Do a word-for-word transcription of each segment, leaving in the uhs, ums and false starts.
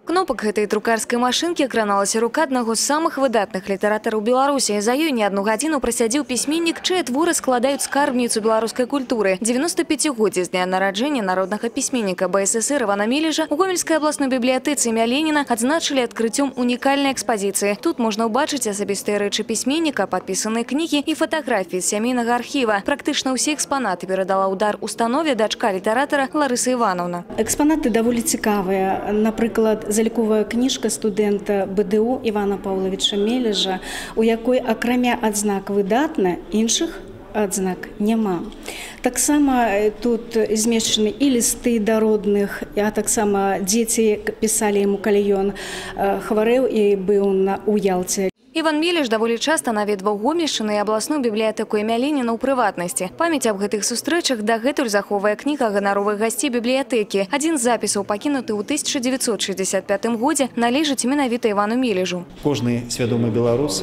Кнопак гэтай друкарскай машынкі краналася рука аднаго з самых выдатных літаратараў Беларусі. За ёй не одну гадзіну прасядзеў пісьменнік, чые творы складаюць скарбніцу беларускай культуры. девяносто пяцігоддзе з дня нараджэння народнага пісьменніка БССР Івана Мележа у Гомельскай абласной бібліятэцы імя Леніна адзначылі адкрыццём унікальнай экспазіцыі. Тут можна ўбачыць асабістыя рэчы пісьменніка, падпісаныя кнігі і фатаграфіі з сямейнага архіва. Практычна ўсе экспанаты перадала ўдар установе дачка літаратара Ларыса Івановна. Экспанаты даволі цікавыя. Напрыклад, заліковая кніжка студэнта БДУ Івана Паўлавіча Мележа, у якой акрамя адзнак выдатна, іншых адзнак няма. Таксама тут змешчаны і лісты да родных, а таксама дзеці пісалі яму, калі ён хварэў і быў у Ялце. Іван Мележ даволі часта наведваў Гомельшчыну і абласную бібліятэку імя Леніна ў прыватнасці. Памяць аб гэтых сустрэчах дагэтуль захоўвае кніга ганаровых гасцей бібліятэкі. Адзін з запісаў, пакінуты ў тысяча дзевяцьсот шэсцьдзесят пятым годзе, належыць менавіта Івану Мележу. Кожны свядомы беларус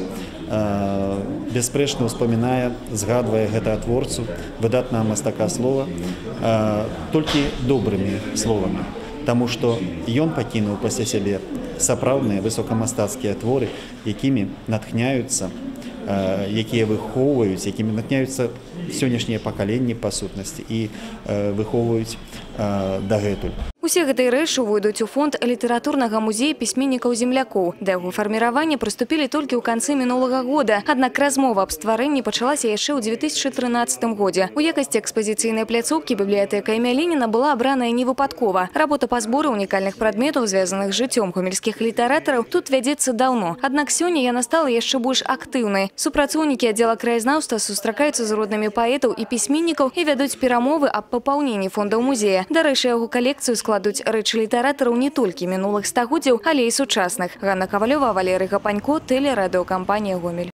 бясспрэчна ўспамінае, згадвае гэтага творцу, выдатнага мастака слова, толькі добрымі словамі. Таму што ён пакінуў пасля сябе сапраўдныя высокамастацкія творы, якімі натхняюцца, якія выхоўваюць, якімі натхняюцца сённяшнія пакаленні па сутнасці і выхоўваюць дагэтуль. Усе гэтыя рэчы увойдуць у фонд літаратурнага музея пісьменнікаў-землякоў. Да яго фарміравання прыступілі толькі ў канцы мінулага года. Аднак размова аб стварэнні пачалася яшчэ ў две тысячы трынаццатым годзе. У якасці экспазіцыйнай пляцоўкі бібліятэка імя Леніна была абраная невыпадкова. Работа па зборы унікальных прадметаў, звязаных з жыццём гомельскіх літаратараў, тут вядзецца даўно. Аднак сёння яна стала яшчэ больш актыўнай. Супрацоўнікі аддзела краязнаўства сустракаюцца з роднымі паэтаў і пісьменнікаў і вядуць перамовы аб папаўненні фондаў музея. Дарэчы, яго калекцыю складуць рэчы літаратараў не толькі мінулых стагоддзяў, але і сучасных. Ганна Кавалёва, Валерый Гапанько, тэлерадыёкампанія «Гомель».